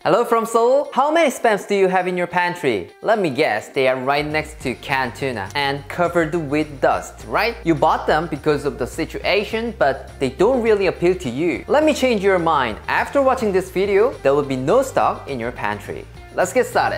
Hello from Seoul. How many spams do you have in your pantry? Let me guess, they are right next to canned tuna and covered with dust, right? You bought them because of the situation, but they don't really appeal to you. Let me change your mind. After watching this video, there will be no stock in your pantry. Let's get started.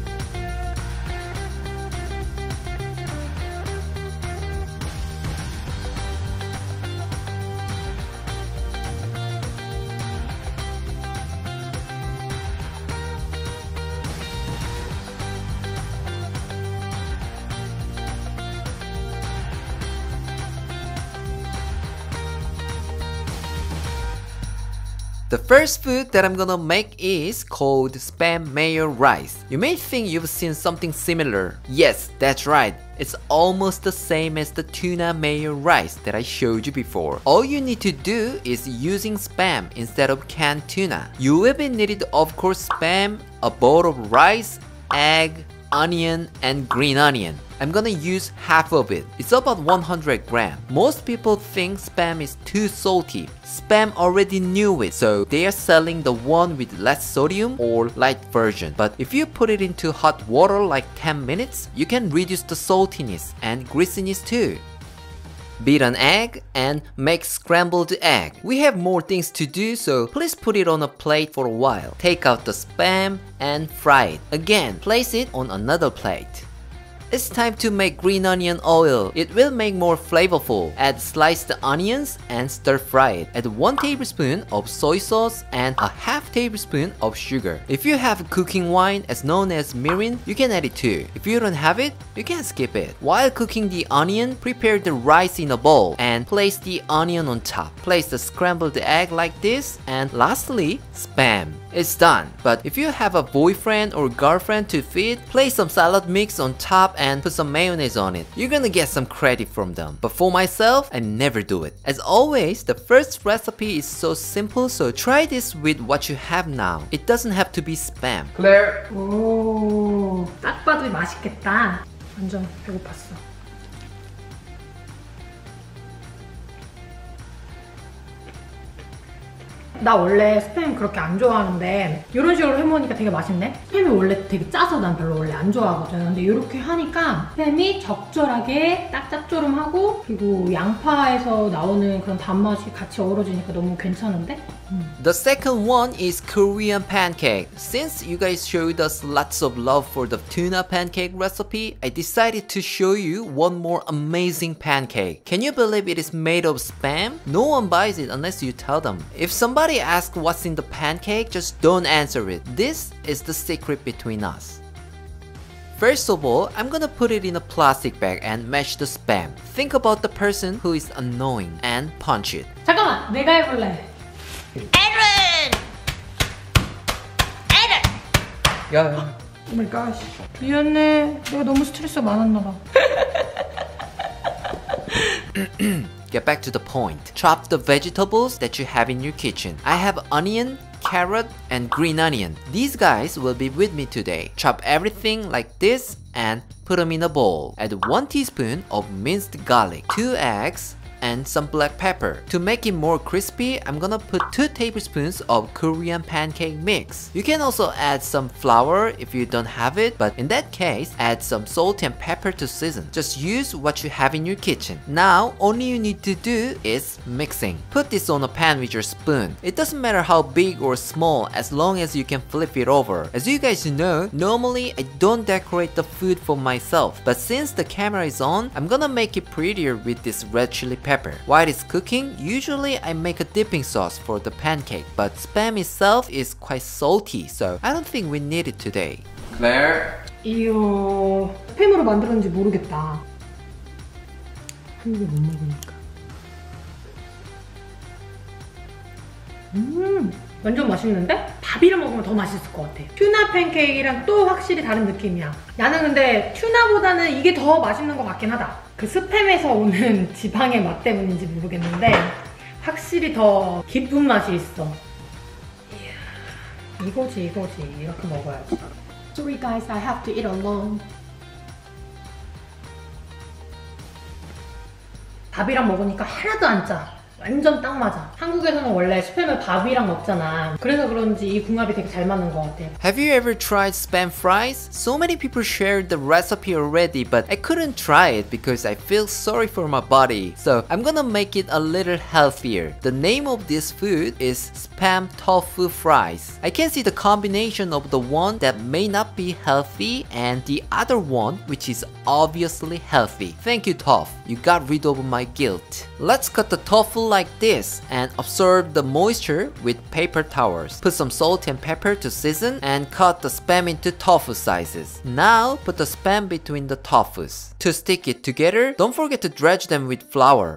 The first food that I'm gonna make is called Spam Mayo Rice. You may think you've seen something similar. Yes, that's right. It's almost the same as the tuna mayo rice that I showed you before. All you need to do is using spam instead of canned tuna. You will be needed, of course, spam, a bowl of rice, egg, onion, and green onion. I'm gonna use half of it. It's about 100 grams. Most people think spam is too salty. Spam already knew it, so they are selling the one with less sodium or light version. But if you put it into hot water like 10 minutes, you can reduce the saltiness and greasiness too. Beat an egg and make scrambled egg. We have more things to do, so please put it on a plate for a while. Take out the spam and fry it. Again, place it on another plate. It's time to make green onion oil. It will make more flavorful. Add sliced onions and stir fry it. Add 1 tablespoon of soy sauce and a half tablespoon of sugar. If you have cooking wine, as known as mirin, you can add it too. If you don't have it, you can skip it. While cooking the onion, prepare the rice in a bowl and place the onion on top. Place the scrambled egg like this, and lastly, spam. It's done. But if you have a boyfriend or girlfriend to feed, place some salad mix on top and put some mayonnaise on it. You're gonna get some credit from them. But for myself, I never do it. As always, the first recipe is so simple, so try this with what you have now. It doesn't have to be spam. Claire! 오, 딱 봐도 맛있겠다. 완전 배고팠어. 나 원래 스팸 그렇게 안 좋아하는데 이런 식으로 해먹으니까 되게 맛있네? 스팸이 원래 되게 짜서 난 별로 원래 안 좋아하거든. 근데 이렇게 하니까 스팸이 적절하게 딱 짭조름하고 그리고 양파에서 나오는 그런 단맛이 같이 어우러지니까 너무 괜찮은데? The second one is Korean pancake. Since you guys showed us lots of love for the tuna pancake recipe, I decided to show you one more amazing pancake. Can you believe it is made of spam? No one buys it unless you tell them. If somebody asks what's in the pancake, just don't answer it. This is the secret between us. First of all, I'm gonna put it in a plastic bag and mash the spam. Think about the person who is annoying and punch it. 잠깐만! 내가 해볼래. 야. Oh my gosh. 미안해. 내가 너무 스트레스가 많았나봐. Get back to the point. Chop the vegetables that you have in your kitchen. I have onion, carrot, and green onion. These guys will be with me today. Chop everything like this and put them in a bowl. Add 1 teaspoon of minced garlic, 2 eggs, and some black pepper. To make it more crispy, I'm gonna put 2 tablespoons of Korean pancake mix. You can also add some flour if you don't have it, but in that case, add some salt and pepper to season. Just use what you have in your kitchen. Now, all you need to do is mixing. Put this on a pan with your spoon. It doesn't matter how big or small as long as you can flip it over. As you guys know, normally I don't decorate the food for myself, but since the camera is on, I'm gonna make it prettier with this red chili pepper. While it's cooking, usually I make a dipping sauce for the pancake, but spam itself is quite salty, so I don't think we need it today. Claire? 이야, 스팸으로 만들었는지 모르겠다. 한 입에 못 먹으니까. 완전 맛있는데? 밥이랑 먹으면 더 맛있을 것 같아. 튜나 팬케이크랑 또 확실히 다른 느낌이야. 나는 근데 튜나보다는 이게 더 맛있는 것 같긴 하다. 그 스팸에서 오는 지방의 맛 때문인지 모르겠는데 확실히 더 깊은 맛이 있어. 이야, 이거지. 이렇게 먹어야지. Sorry guys, I have to eat alone. 밥이랑 먹으니까 하나도 안 짜. 완전 딱 맞아. 한국에서는 원래 스팸을 밥이랑 먹잖아. 그래서 그런지 이 궁합이 되게 잘 맞는 것 같아. Have you ever tried spam fries? So many people shared the recipe already, but I couldn't try it because I feel sorry for my body. So I'm gonna make it a little healthier. The name of this food is spam tofu fries. I can see the combination of the one that may not be healthy and the other one which is obviously healthy. Thank you, Toph. You got rid of my guilt. Let's cut the tofu like this and absorb the moisture with paper towels. Put some salt and pepper to season and cut the spam into tofu sizes. Now put the spam between the tofus. To stick it together, don't forget to dredge them with flour.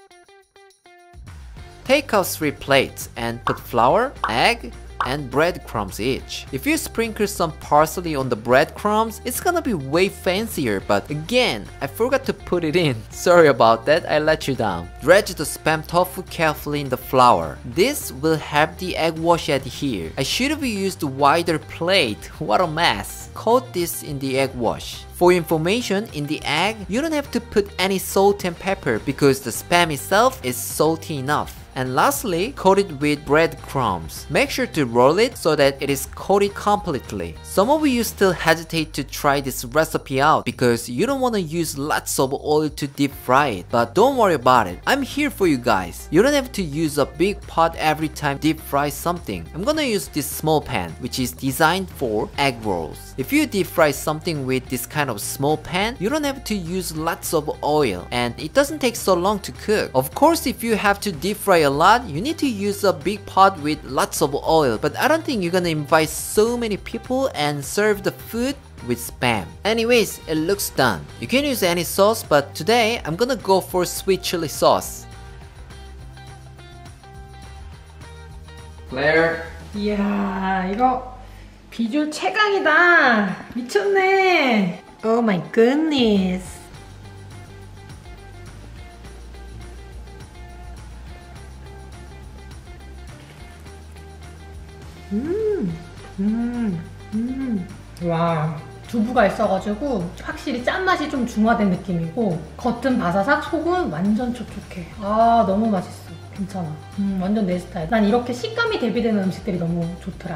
Take out 3 plates and put flour, egg, and breadcrumbs each. If you sprinkle some parsley on the breadcrumbs, it's gonna be way fancier, but again, I forgot to put it in. Sorry about that, I let you down. Dredge the spam tofu carefully in the flour. This will help the egg wash adhere. I should have used a wider plate, what a mess. Coat this in the egg wash. For information, in the egg, you don't have to put any salt and pepper because the spam itself is salty enough. And lastly, coat it with breadcrumbs. Make sure to roll it so that it is coated completely. Some of you still hesitate to try this recipe out because you don't want to use lots of oil to deep fry it. But don't worry about it. I'm here for you guys. You don't have to use a big pot every time deep fry something. I'm gonna use this small pan which is designed for egg rolls. If you deep fry something with this kind of small pan, you don't have to use lots of oil and it doesn't take so long to cook. Of course, if you have to deep fry a lot, you need to use a big pot with lots of oil, but I don't think you're gonna invite so many people and serve the food with spam. Anyways, it looks done. You can use any sauce, but today I'm gonna go for sweet chili sauce. Claire. 이야, 이거 비주얼 최강이다. 미쳤네. Oh my goodness. 와, 두부가 있어가지고 확실히 짠맛이 좀 중화된 느낌이고 겉은 바사삭, 속은 완전 촉촉해. 아, 너무 맛있어. 괜찮아. 완전 내 스타일. 난 이렇게 식감이 대비되는 음식들이 너무 좋더라.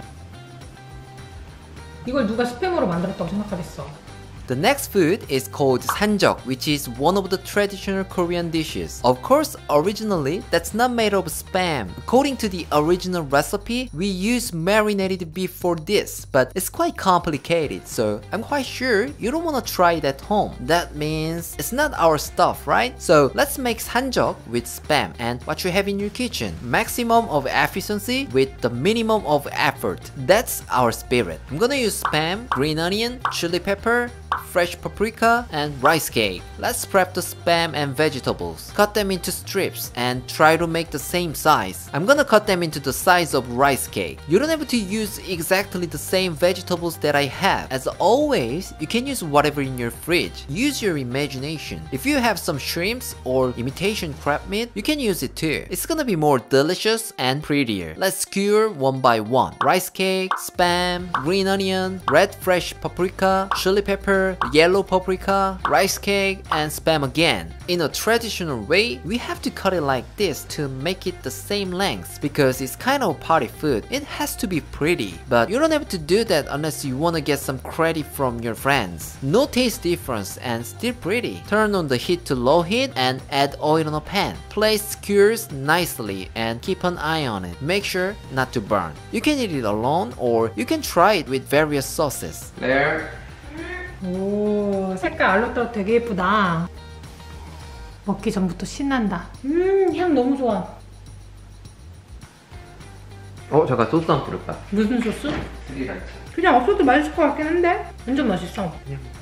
이걸 누가 스팸으로 만들었다고 생각하겠어. The next food is called sanjeok, which is one of the traditional Korean dishes. Of course, originally, that's not made of spam. According to the original recipe, we use marinated beef for this, but it's quite complicated, so I'm quite sure you don't want to try it at home. That means it's not our stuff, right? So let's make sanjeok with spam and what you have in your kitchen. Maximum of efficiency with the minimum of effort. That's our spirit. I'm gonna use spam, green onion, chili pepper, fresh paprika, and rice cake. Let's prep the spam and vegetables. Cut them into strips and try to make the same size. I'm gonna cut them into the size of rice cake. You don't have to use exactly the same vegetables that I have. As always, you can use whatever in your fridge. Use your imagination. If you have some shrimps or imitation crab meat, you can use it too. It's gonna be more delicious and prettier. Let's skewer one by one. Rice cake, spam, green onion, red fresh paprika, chili pepper, yellow paprika, rice cake, and spam again. In a traditional way, we have to cut it like this to make it the same length because it's kind of party food. It has to be pretty, but you don't have to do that unless you want to get some credit from your friends. No taste difference and still pretty. Turn on the heat to low heat and add oil on a pan. Place skewers nicely and keep an eye on it. Make sure not to burn. You can eat it alone or you can try it with various sauces. There. 오, 색깔 알록달록 되게 예쁘다. 먹기 전부터 신난다. 향 너무 좋아. 잠깐 소스 한번 뿌릴까? 무슨 소스? 스리라차. 그냥 없어도 맛있을 것 같긴 한데? 완전 맛있어.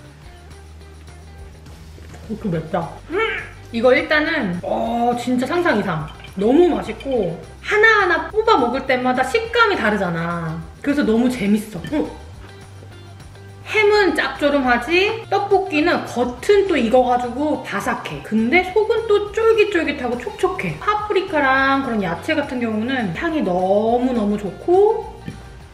이것도 맵다. 이거 일단은 진짜 상상 이상. 너무 맛있고 하나하나 뽑아 먹을 때마다 식감이 다르잖아. 그래서 너무 재밌어. 햄은 짭조름하지 떡볶이는 겉은 또 익어가지고 바삭해. 근데 속은 또 쫄깃쫄깃하고 촉촉해. 파프리카랑 그런 야채 같은 경우는 향이 너무너무 좋고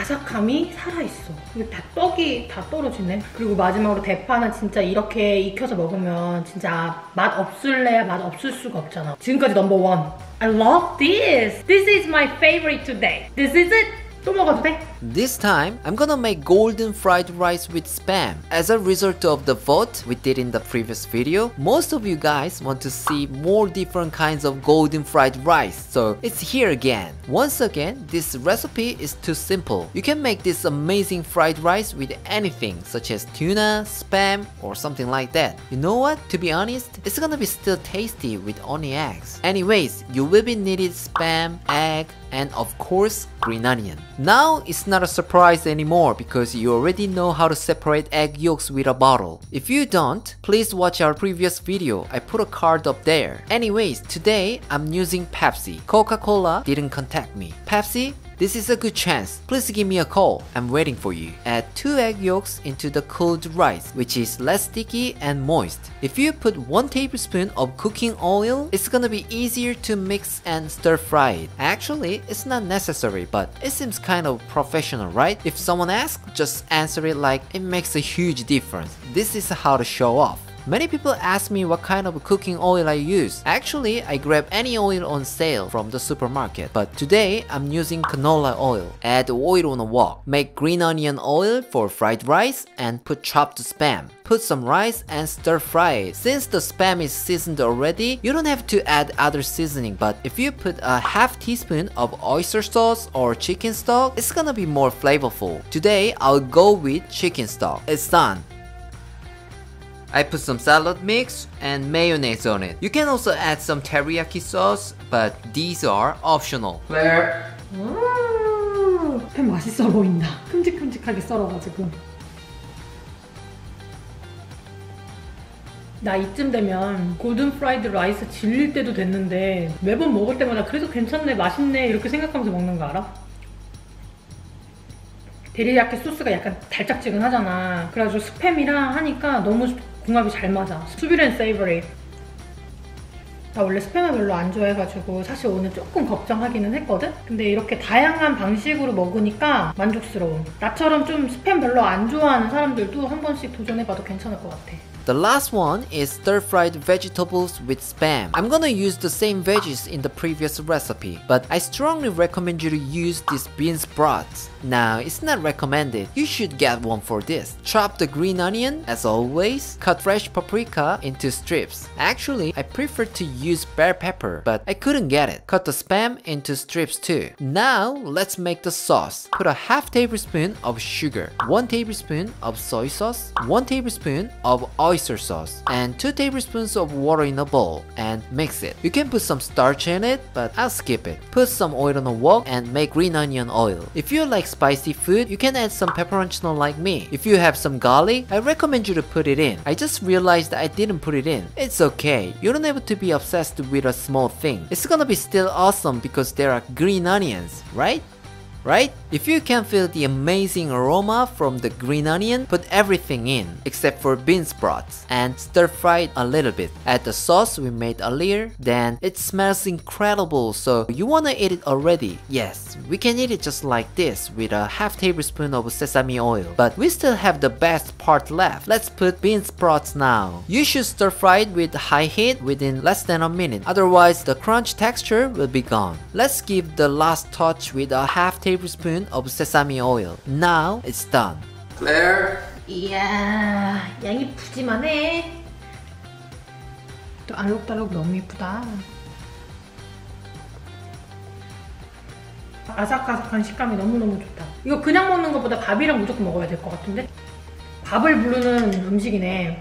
바삭함이 살아있어. 이거 다 떡이 다 떨어지네. 그리고 마지막으로 대파는 진짜 이렇게 익혀서 먹으면 진짜 맛 없을래야 맛 없을 수가 없잖아. 지금까지 넘버 1. I love this. This is my favorite today. This is it. 또 먹어도 돼? This time, I'm gonna make golden fried rice with spam. As a result of the vote we did in the previous video, most of you guys want to see more different kinds of golden fried rice, so it's here again. Once again, this recipe is too simple. You can make this amazing fried rice with anything, such as tuna, spam, or something like that. You know what? To be honest, it's gonna be still tasty with only eggs. Anyways, you will be needed spam, egg, and of course, green onion. Now, it's not a surprise anymore because you already know how to separate egg yolks with a bottle. If you don't, please watch our previous video. I put a card up there. Anyways, today I'm using Pepsi. Coca-Cola didn't contact me. Pepsi, this is a good chance. Please give me a call. I'm waiting for you. Add 2 egg yolks into the cooled rice, which is less sticky and moist. If you put 1 tablespoon of cooking oil, it's gonna be easier to mix and stir fry it. Actually, it's not necessary, but it seems kind of professional, right? If someone asks, just answer it like it makes a huge difference. This is how to show off. Many people ask me what kind of cooking oil I use. Actually, I grab any oil on sale from the supermarket. But today, I'm using canola oil. Add oil on a wok. Make green onion oil for fried rice and put chopped spam. Put some rice and stir fry it. Since the spam is seasoned already, you don't have to add other seasoning, but if you put a half teaspoon of oyster sauce or chicken stock, it's gonna be more flavorful. Today, I'll go with chicken stock. It's done. I put some salad mix and mayonnaise on it. You can also add some teriyaki sauce, but these are optional. Claire. 햄 맛있어 보인다. 큼직큼직하게 썰어가지고. 나 이쯤 되면 골든 프라이드 라이스 질릴 때도 됐는데 매번 먹을 때마다 그래도 괜찮네, 맛있네 이렇게 생각하면서 먹는 거 알아? 데리야끼 소스가 약간 달짝지근하잖아. 그래가지고 스팸이랑 하니까 너무 궁합이 잘 맞아. 스윗 앤 세이버리. 나 원래 스팸을 별로 안 좋아해가지고 사실 오늘 조금 걱정하기는 했거든? 근데 이렇게 다양한 방식으로 먹으니까 만족스러워. 나처럼 좀 스팸 별로 안 좋아하는 사람들도 한 번씩 도전해봐도 괜찮을 것 같아. The last one is stir-fried vegetables with spam. I'm gonna use the same veggies in the previous recipe, but I strongly recommend you to use these bean sprouts. Now, it's not recommended. You should get one for this. Chop the green onion, as always. Cut fresh paprika into strips. Actually, I prefer to use bell pepper, but I couldn't get it. Cut the spam into strips too. Now, let's make the sauce. Put a half tablespoon of sugar, 1 tablespoon of soy sauce, 1 tablespoon of oyster sauce, and 2 tablespoons of water in a bowl, and mix it. You can put some starch in it, but I'll skip it. Put some oil on a wok and make green onion oil. If you like spicy food, you can add some pepperoncino like me. If you have some garlic, I recommend you to put it in. I just realized I didn't put it in. It's okay. You don't have to be obsessed with a small thing. It's gonna be still awesome because there are green onions, right? Right? If you can feel the amazing aroma from the green onion, put everything in, except for bean sprouts, and stir fry it a little bit. Add the sauce we made earlier, then it smells incredible, so you wanna eat it already. Yes, we can eat it just like this with a half tablespoon of sesame oil, but we still have the best part left. Let's put bean sprouts now. You should stir fry it with high heat within less than a minute, otherwise the crunch texture will be gone. Let's give the last touch with a half tablespoon of sesame oil. Now it's done. Claire. 이야, 양이 푸짐하네. 또 알록달록 너무 예쁘다. 아삭아삭한 식감이 너무너무 좋다. 이거 그냥 먹는 것보다 밥이랑 무조건 먹어야 될 것 같은데? 밥을 부르는 음식이네.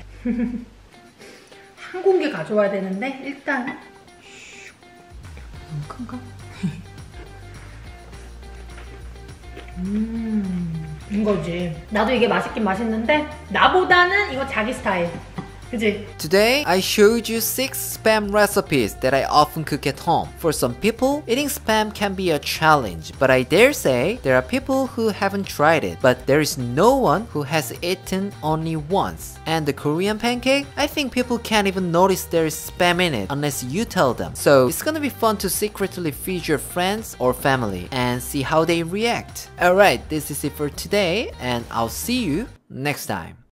한 공기 가져와야 되는데 일단 너무 큰가? 이거지. 나도 이게 맛있긴 맛있는데 나보다는 이거 자기 스타일. 그치? Today, I showed you 6 spam recipes that I often cook at home. For some people, eating spam can be a challenge, but I dare say there are people who haven't tried it, but there is no one who has eaten only once. And the Korean pancake, I think people can't even notice there is spam in it unless you tell them. So it's gonna be fun to secretly feed your friends or family and see how they react. Alright, this is it for today, and I'll see you next time.